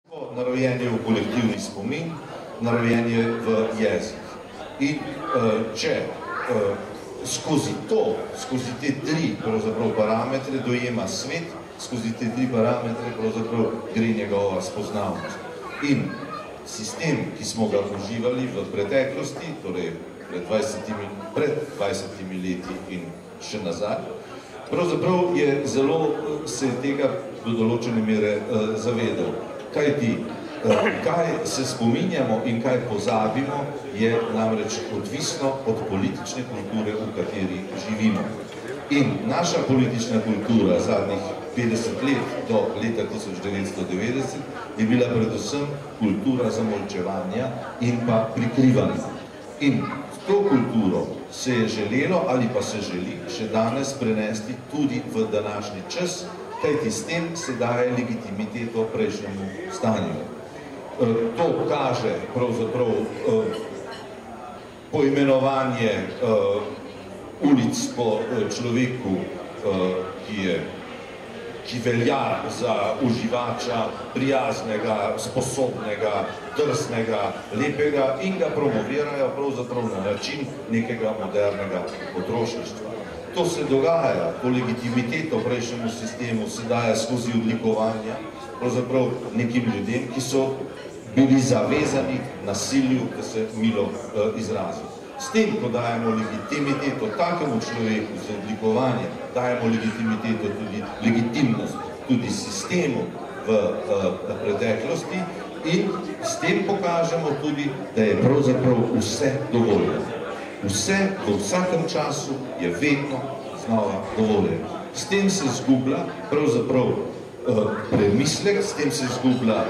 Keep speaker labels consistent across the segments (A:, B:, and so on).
A: Narojen je v kolektivni spomin, narojen je v jezik. In če skozi te tri parametre dojema svet, skozi te tri parametre gre njegova spoznavnost. In sistem, ki smo ga uživali v preteklosti, torej pred 20 leti in še nazaj, pravzaprav je zelo se tega do določene mere zavedal. Kaj se spominjamo in kaj pozabimo, je namreč odvisno od politične kulture, v kateri živimo. In naša politična kultura zadnjih 50 let do leta 1990 je bila predvsem kultura zamolčevanja in pa prikrivanja. In to kulturo se je želelo ali pa se želi še danes prenesti tudi v današnji čas, kajti s tem se daje legitimiteto prejšnjemu stanju. To kaže pravzaprav poimenovanje ulic po človeku, ki velja za uživača, prijaznega, sposobnega, drsnega, lepega in ga promovirajo pravzaprav na način nekega modernega potrošništva. To se dogaja, to legitimiteto prejšnjemu sistemu se daje skozi odlikovanja pravzaprav nekim ljudem, ki so bili zavezani nasilju, da se milo izrazi. S tem, ko dajemo legitimiteto takemu človeku z odlikovanjem, dajemo legitimnost tudi sistemu v preteklosti in s tem pokažemo tudi, da je pravzaprav vse dovoljeno. Vse v vsakem času je vedno znova dovoljeno. S tem se izgublja pravzaprav premislek, s tem se izgublja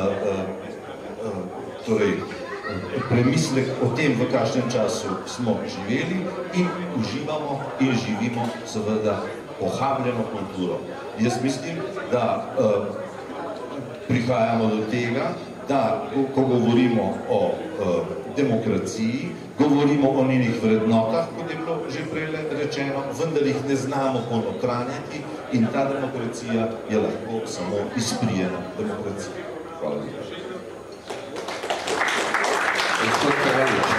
A: premislek o tem, v kakšnem času smo živeli in uživamo in živimo seveda pohabljeno kulturo. Jaz mislim, da prihajamo do tega, da ko govorimo o demokraciji, govorimo o njenih vrednotah, kot je bilo že prej rečeno, vendar jih ne znamo ponotranjati in ta demokracija je lahko samo izprijena demokracija. Hvala lepa.
B: Gospod Kraljič,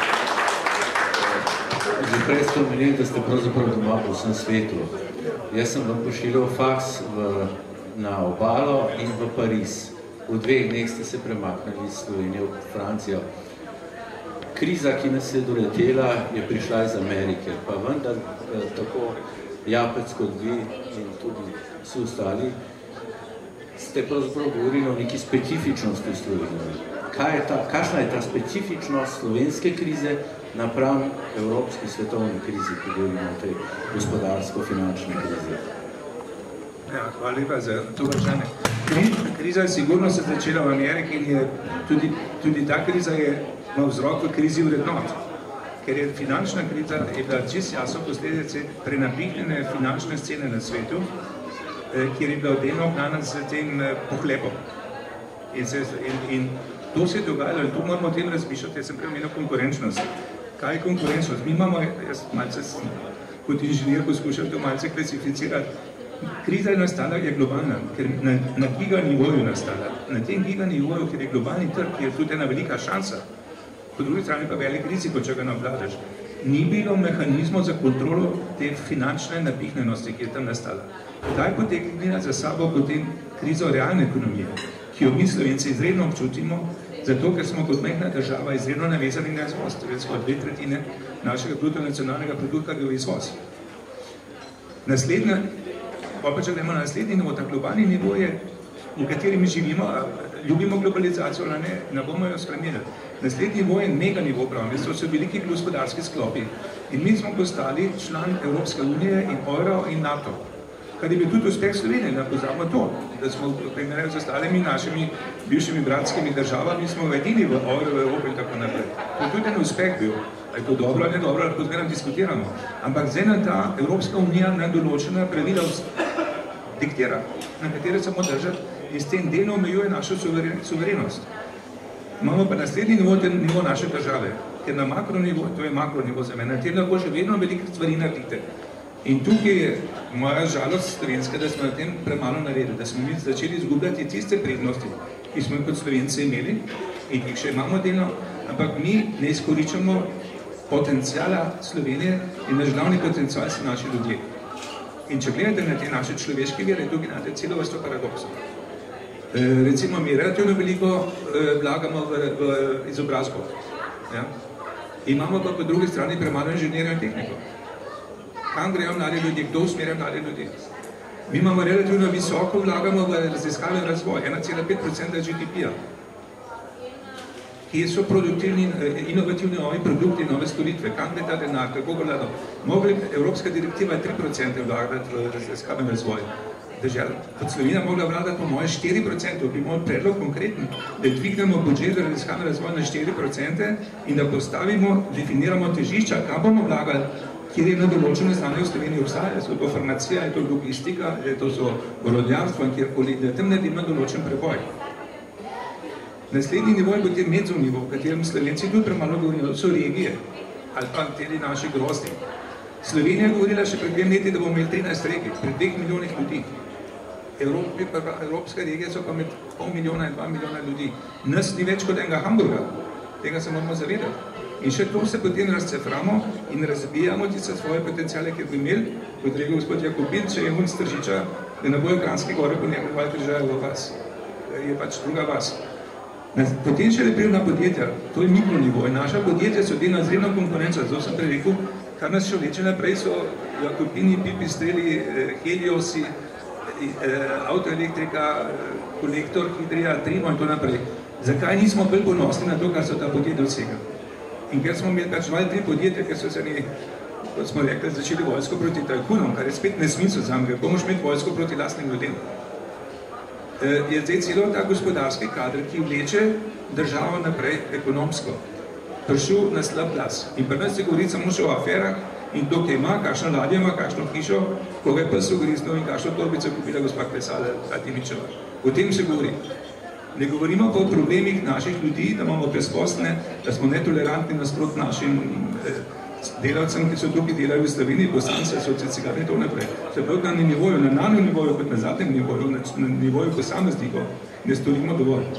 B: že prej ste omenili, da ste pravzaprav doma po vsem svetu. Jaz sem vam pošiljal faks na Obalo in v Pariz. V 2 dneh ste se premaknili iz Slovenije v Francijo. Kriza, ki nas je doletela, je prišla iz Amerike, pa vendar tako Japec kot vi in tudi vsi ostali ste pravzaprav govorili o neki specifičnosti Slovenije. Kakšna je ta specifičnost slovenske krize napram evropski svetovni krizi, ki govorimo o tej gospodarsko-finančni krizi?
C: Ja, hvala lepa za to vprašanje. Kriza je sigurno se začela v Ameriki in je tudi ta kriza je vzrok v krizi vrednot. Ker je finančna kriza je bila čisto jasno posledice prenapihnjene finančne scene na svetu, kjer je bila delno ognana s tem pohlepom. In to se je dogajalo in to moramo o tem razmišljati, jaz sem prej omenil konkurenčnost. Kaj je konkurenčnost? Mi imamo, jaz malce kot inženir poskušam to malce klasificirati, kriza je nastala, je globalna, ker na giganivoju nastala. Na tem giganivoju, ker je globalni trg, je tudi ena velika šansa, po drugi strani pa velik riziko, če ga ne obvladaš. Ni bilo mehanizmov za kontrolo te finančne napihnjenosti, ki je tam nastala. Kdaj potegnila za sabo potem krizo realne ekonomije, ki jo mi Slovenci izredno občutimo, zato ker smo kot majhna država izredno navezani na izvoz, torej skoraj 2/3 našega bruto nacionalnega produkta gre v izvoz. Če gremo na naslednji nivo, ta globalni nivo je, v kateri mi živimo, ljubimo globalizacijo, ne bomo jo spremenili. Naslednji nivo je mega nivo, pravim, to so veliki gospodarski sklopi. In mi smo postali član Evropske unije in Euro in NATO. Kar je bil tudi uspeh Slovenije, ne pozabimo to, da smo primerjali z ostalimi našimi bivšimi bratskimi državami, smo edini v Euro, v Evropi in tako naprej. To je tudi en uspeh bil. Je to dobro ali ne dobro, lahko zmeraj diskutiramo. Ampak zdaj nam ta Evropska unija na določena pravila diktira, na katere se moramo držati in s tem delno omejuje našo suverenost. Imamo pa naslednji nivo naše države, ker na makronivo, to je makronivo za mene, na tem lahko še vedno veliko stvari naredite. In tukaj je moja žalost slovenska, da smo na tem premalo naredili, da smo mi začeli izgubljati tiste prednosti, ki smo jih kot Slovenci imeli in jih še imamo delno, ampak mi ne izkoriščamo potencijala Slovenije in naš glavni potencijal so naši ljudje. In če gledate na te naše človeške vire, tukaj imate celo vrsto paradoksov. Recimo, mi relativno veliko vlagamo v izobrazbo. Ja? Imamo pa po drugi strani premalo inženirjev in tehnikov. Kam grejo mladi ljudje, kdo usmerja mladi ljudje? Mi imamo relativno visoko vlagamo v raziskave in razvoj, 1,5% GDP-ja. Kje so produktivni, inovativni novi produkti, nove storitve, kam gre ta denar, kako gledamo. Evropska direktiva je 3% vlagati v raziskave in razvoj. Kot Slovenija mogla vladati po moje 4%, bi moj predlog konkreten, da dvignemo budžet za raziskave in razvoj na 4% in da postavimo, definiramo težišča, kam bomo vlagali, kjer je na določene znanje v Sloveniji obstaja, so to farmacija, je to logistika, to so orodjarstvo in kjerkoli, da tam naredimo določen preboj. Naslednji nivo je potem medzonivo, v katerem Slovenci tudi premalo govorijo, so regije ali pa teli naši grozdi. Slovenija je govorila še pred 2 leti, da bomo imeli 13 regij, pred 2 milijonih ljudi. Evropske regije so pa med 500 milijona in 2 milijona ljudi. Nas ni več kot enega Hamburga, tega se moramo zavedati. In še to se potem razceframo in razbijamo tiste svoje potencijale, ki bi imeli, kot rekel gospod Jakobin, če je z Tržiča, da ne bojo Kranjske gore po njemu dvaj križajo v vas. Je pač druga vas. Potem še lepijo na podjetja, to je mikronivo. In naša podjetja so delna zredno konkurenca, zato sem prej rekel, kar nas še vleče naprej so Jakobini, Pipistreli, Heliosi, Autoelektrika, Kolektor, Hidrija, Trimo in to naprej. Zakaj nismo bolj ponosni na to, kar so ta podjetja dosegli? In ker smo imeli pač 2-3 podjetja, ker so se ne, kot smo rekli, začeli vojsko proti tajkunom, kar je spet nesmisel za me, kako moš imeti vojsko proti lastnim ljudem. Je zdaj celo ta gospodarski kader, ki vleče državo naprej ekonomsko, prišel na slab glas. In pri nas se govori samo še o aferah in kdo kaj ima, kakšno ladjo ima, kakšno hišo, koga je pes ugriznil in kakšno torbico kupila gospa Klesala Atimičeva. O tem se govori. Ne govorimo pa o problemih naših ljudi, da imamo brezposelne, da smo netolerantni nasprot našim delavcem, ki so tukaj delali v Sloveniji, Bosanci, socialcigarni in to naprej. Se pravi, na nivoju, na nanem nivoju, kot na zadnjem nivoju, na nivoju posameznikov, ne storimo dovolj.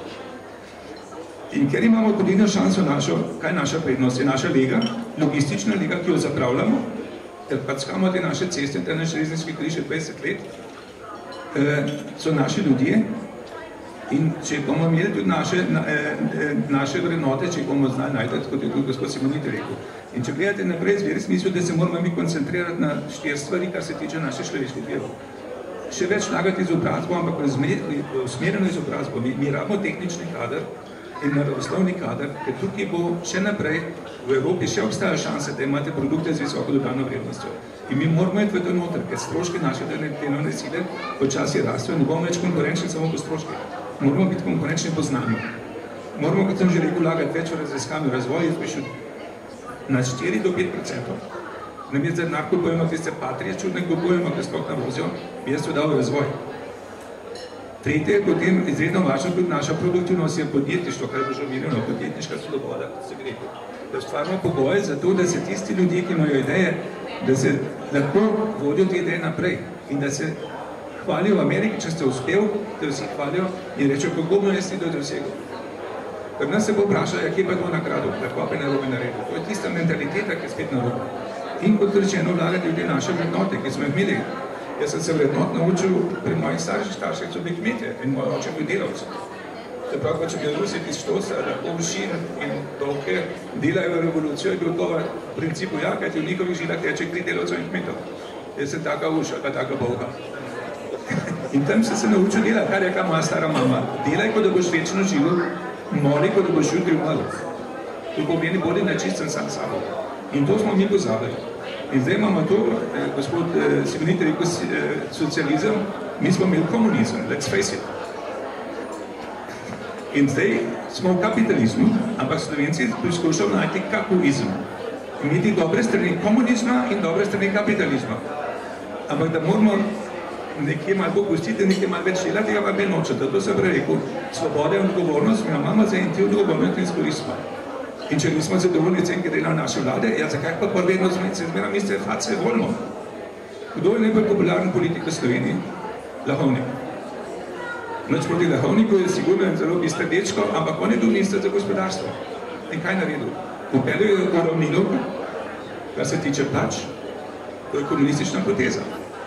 C: In ker imamo podjetno šanso našo, kaj je naša prednost? Je naša lega, logistična lega, ki jo zapravljamo, ker packamo te naše ceste, te naš železniški križ 20 let, so naši ljudje. In če bomo imeli tudi naše vrednote, če bomo znali najti, kot je tudi gospod Simoniti rekel. In če gledate naprej, zveri smisel, da se moramo mi koncentrirati na 4 stvari, kar se tiče naše človeških virov. Še več vlagati izobrazbo, ampak usmerjeno izobrazbo. Mi rabimo tehnični kader in naravoslovni kader, ker tukaj bo še naprej v Evropi še obstaja šanse, da imate produkte z visoko dodano vrednostjo. In mi moramo iti v to noter, ker stroške naše delovne sile počasi rastejo, ne bomo več konkurenčni samo po stroških. Moramo biti konkurenčni po znanju. Moramo, kot sem že rekel, vlagati več v raziskave razvoj, jaz bi šel na 4 do 5%. Ne mi zdaj nakupujemo tiste patrije, čudne kupujemo, ki sploh navozijo, bi jaz to dal v razvoj. Tretje, potem izredno važno tudi naša produktivnost je podjetništvo, kar je že omenjeno, podjetniška svoboda, kot se gre. Da ustvarimo pogoje za to, da se tisti ljudje, ki imajo ideje, da se lahko vodijo te ideje naprej in da se hvalijo v Ameriki, če ste uspel, da vsi hvalijo in rečejo, kako bomo jaz to dosegel. Pri nas se bo vprašal, kje pa je to nagrado, lahko pa je narobe naredil. To je tista mentaliteta, ki je spet narobe. In kot rečeno, vlagati v te naše vrednote, ki smo imeli. Jaz sem se vrednot naučil pri mojih starših, so bili kmetje in moj oče bil delavci. Se pravi, če bi Rusi iz Štosa, lahko Všin in Dolke delajo v revolucijo, je bil to v principu ja, kajti v njihovih žilah teče kri delavcev in kmetov. Jaz sem taka uša, pa taka bolga. In tam sem se naučil delati, kar je rekla moja stara mama. Delaj, kot da boš večno živel, moli, kot da boš jutri umrl. To pomeni, bodi načisten sam sabo. In to smo mi pozabili. In zdaj imamo to, gospod Simoniti rekel, socializem, mi smo imeli komunizem, let's face it. In zdaj smo v kapitalizmu, ampak Slovenci poskušajo najti kakuizem. Imeti dobre strani komunizma in dobre strani kapitalizma. Ampak da moramo nekje malo popustiti, nekje malo več delati, tega pa ne nočete. To sem prej rekel, svoboda in odgovornost, mi imamo za in ti odgovornost in izkoristimo. In če nismo zadovoljni cen, ki delajo naše vlade, ja, zakaj pa vedno zmeram iste face volimo? Kdo je najbolj popularen politik v Sloveniji? Lahovnik. Noč proti Lahovniku je sigurno zelo bister dečko, ampak on je bil minister za gospodarstvo. In kaj naredil? Upeljal je uravnilo, kar se tiče plač. To je komunistična poteza.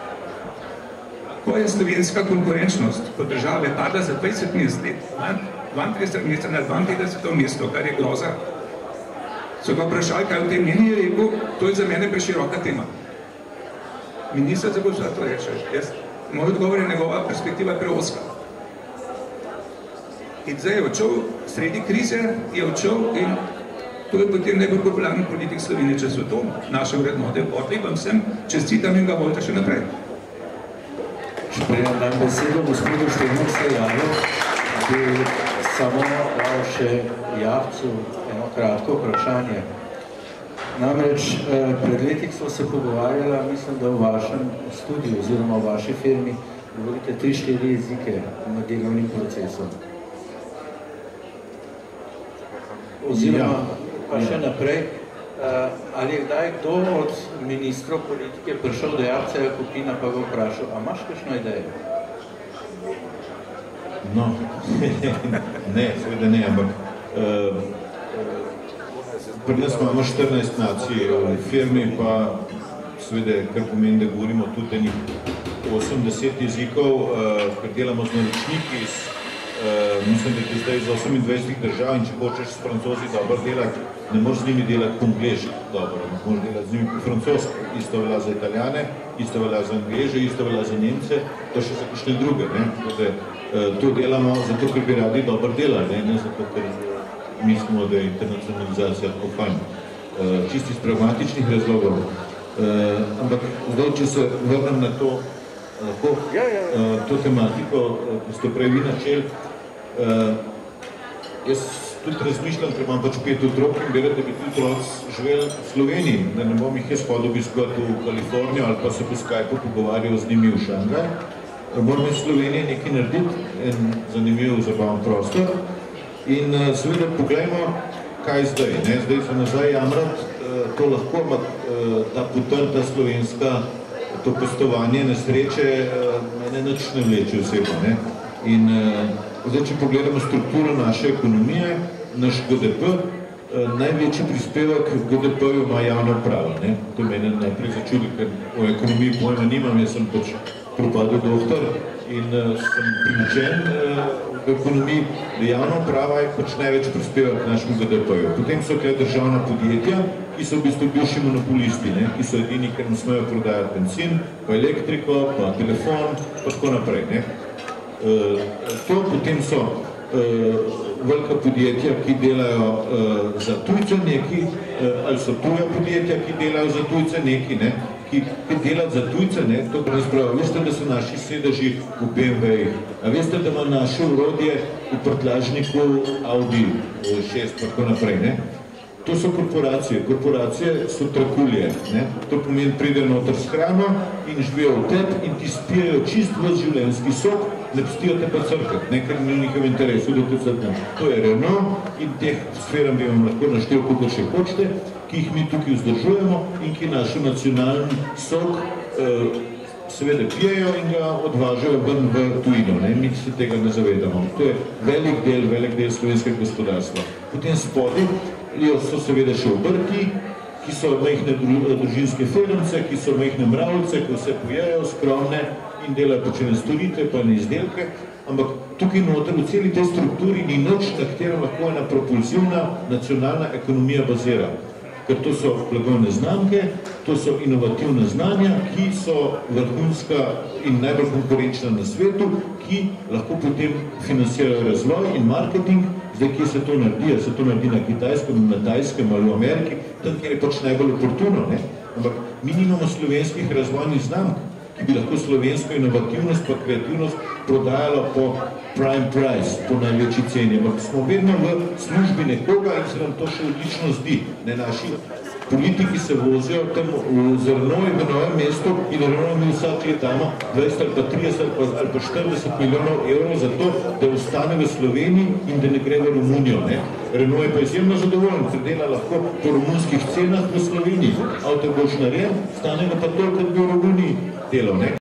C: Ko je slovenska konkurenčnost kot države padla za 20 let, 32 mesta na 52. mesto, kar je groza, so ga vprašali, kaj v tem meni je rekel, to je za mene preširoka tema. Minister za gospodarstvo reče, moj odgovor je njegova perspektiva preoska. In zdaj je odšel, sredi krize je odšel in to je potem najbolj popularen politik Slovenije, če so to naše vrednote. Odli vam vsem čestitam in ga volite še naprej.
B: Če prejem dam besedo, gospodu Štener se javil, bi samo dal še Javcu eno kratko vprašanje. Namreč pred letih smo se pogovarjala, mislim, da v vašem studiju oziroma v vaši firmi govorite 3-4 jezike na delovnim procesom. Oziroma, pa še naprej, ali je kdaj kdo od ministrov politike prišel do Javca Jakopina pa ga vprašal, a imaš kakšno idejo?
A: No, ne, seveda ne, ampak pri nas imamo 14 nacij v firmi, pa seveda, kar pomeni, da govorimo tudi enih 80 jezikov, ker delamo z naročniki, mislim, da je zdaj iz 28 držav in če hočeš s Francozi dobro delati, ne moreš z njimi delati po angleški dobro, moraš delati z njimi po francoski. Isto velja za Italijane, isto velja za Angleže, isto velja za Nemce, pa še za kakšne druge. To delamo zato, ker bi radi dobro delali, ne zato, ker mislimo, da je internacionalizacija tako fajn. Čisti iz pragmatičnih razlogov. Ampak zdaj, če se vrnem na to, to tematiko, ki ste prej vi načeli, jaz tudi razmišljam, ker imam pač 5 otrok in bi rad, da bi tudi otroci živeli v Sloveniji, da ne bom jih jaz hodil obiskovati v Kalifornijo ali pa se po Skypeu pogovarjal z njimi v Šangaj. Moram v Sloveniji nekaj narediti, en zanimiv zabaven prostor in seveda poglejmo, kaj zdaj. Zdaj se nazaj jamrati, to lahko, ampak ta potrta slovenska, to pestovanje nesreče mene nič ne vleče osebno. In zdaj, če pogledamo strukturo naše ekonomije, naš GDP, največji prispevek GDP-ju ima javna uprava. To mene najprej začuli, ker o ekonomiji pojma nimam, jaz sem pač propadel doktor in sem priučen v ekonomiji, da javna uprava je pač največ prispevek k našemu GDP-ju. Potem so tukaj državna podjetja, ki so v bistvu bivši monopolisti, ki so edini, ker ne smejo prodajati benzin, pa elektriko, pa telefon, pa tako naprej. To potem so velika podjetja, ki delajo za tujce neki, ali so tuja podjetja, ki delajo za tujce neki, ki delajo za tujce, to pa razpravo. Veste, da so naši sedeži v BMW-jih, a veste, da ima naše urodje v prtljažniku Audi 6, pa tako naprej. To so korporacije. Korporacije so trakulje. To pomeni, pride noter s hrano in živijo v tebi in ti spijajo čist ves življenjski sok, ne pustijo te pa crkati, ker ni v njihovem interesu, da te crknem. To je Renault in teh sferam bi vam lahko naštel, kako še hočete, ki jih mi tukaj vzdržujemo in ki naš nacionalni sok seveda pijejo in ga odvažajo ven v tujino. Mi se tega ne zavedamo. To je velik del slovenskega gospodarstva. Potem spodaj so seveda še obrti, ki so majhne družinske firmice, ki so majhne mravljice, ki vse pojejo, skromne in delajo počene storitve, pa ne izdelke, ampak tukaj noter v celi tej strukturi ni nič, na katerem lahko ena propulzivna nacionalna ekonomija bazira. Ker to so blagovne znamke, to so inovativne znanja, ki so vrhunska in najbolj konkurenčna na svetu, ki lahko potem financirajo razvoj in marketing. Zdaj, kje se to naredi? Se to naredi na Kitajskem, na Tajskem ali v Ameriki, tam, kjer je pač najbolj oportuno. Ampak mi nimamo slovenskih razvojnih znamk, ki bi lahko slovensko inovativnost pa kreativnost prodajala po prime price, po največji ceni. Ampak smo vedno v službi nekoga in se nam to še odlično zdi. Naši politiki se vozijo tam v Zrnovi v Novem mestu in ravno mi vsak let damo 20 ali pa 30 ali pa 40 milijonov evrov za to, da ostane v Sloveniji in da ne gre v Romunijo. Renault je pa izjemno zadovoljen, ker dela lahko po romunskih cenah v Sloveniji. Avto boš narejen, stane ga pa toliko, da bi v Romuniji delal.